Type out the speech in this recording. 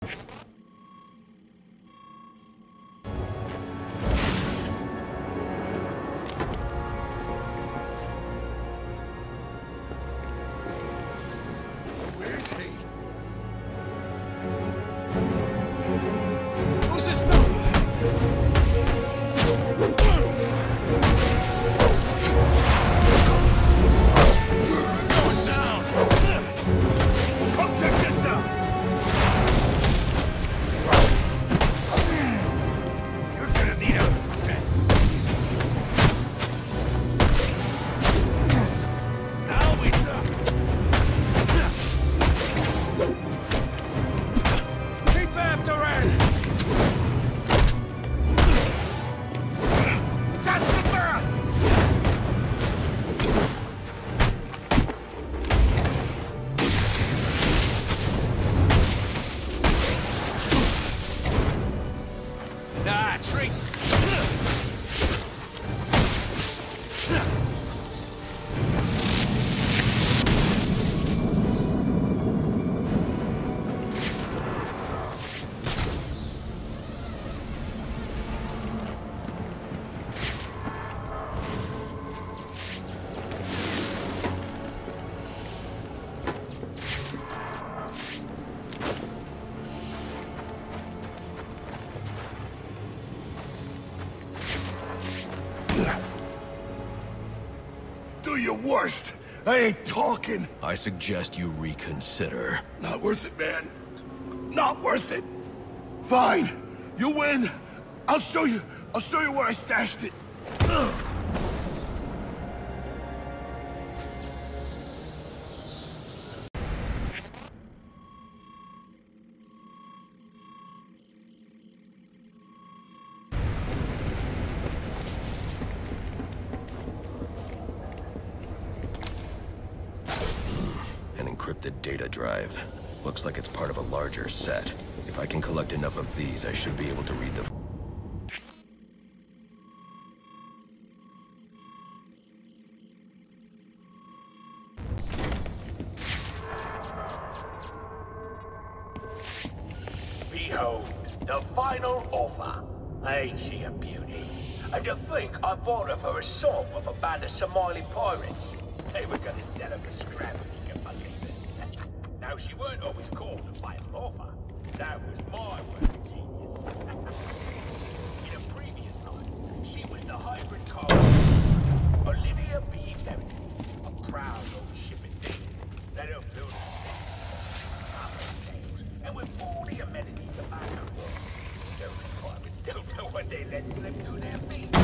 Do your worst. I ain't talking. I suggest you reconsider. Not worth it, man. Not worth it. Fine. You win. I'll show you where I stashed it. An encrypted data drive. Looks like it's part of a larger set. If I can collect enough of these, I should be able to read the... Behold, the final offer. Ain't she a beauty? And to think I bought her for a song of a band of Somali pirates. They were gonna set up a scrap, if you can believe it. Now, she weren't always called the final offer. That was my work of genius. In a previous life, she was the hybrid car. Olivia B. Merritt, a proud old shipping lady. Let her build sails, and with all the amenities of our world, those pirates don't know what they let slip through their feet.